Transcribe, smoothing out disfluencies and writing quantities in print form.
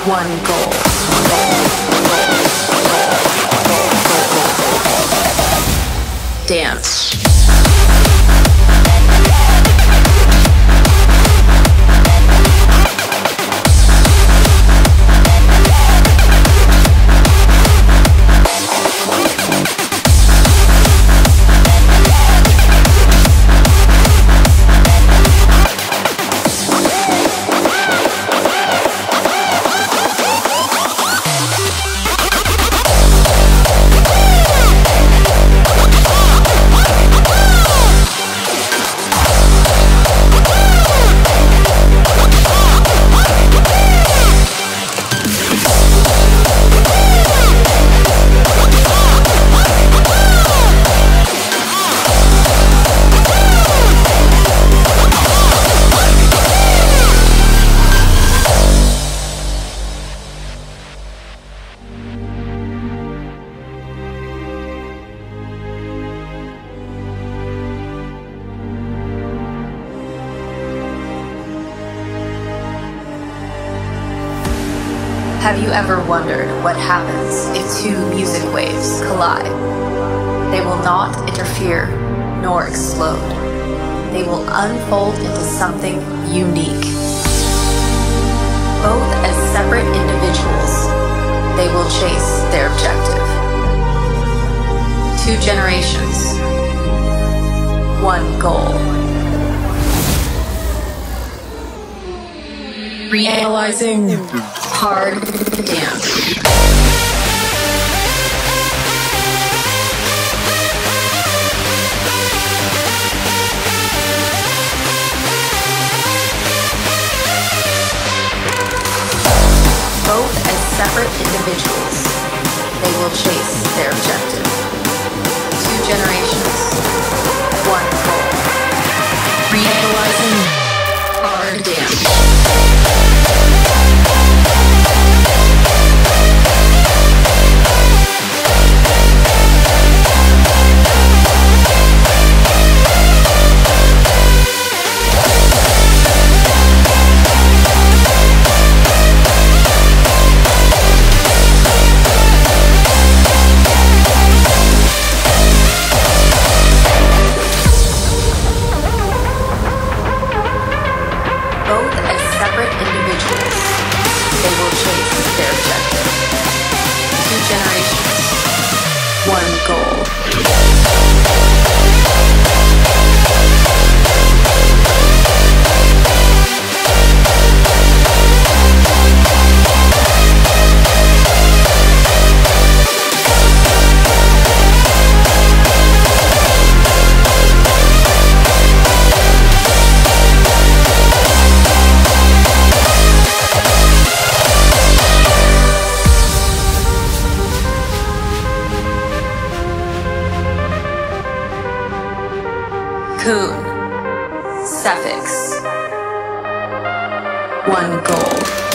One goal. Dance. Have you ever wondered what happens if two music waves collide? They will not interfere nor explode. They will unfold into something unique. Both as separate individuals, they will chase their objective. Two generations, one goal. Reanalyzing hard dance. Both as separate individuals, they will chase their objective. Two generations, one goal. Reanalyzing hard dance. Both as separate individuals, they will chase their objective. Two generations, one goal. Kun, suffix, one goal.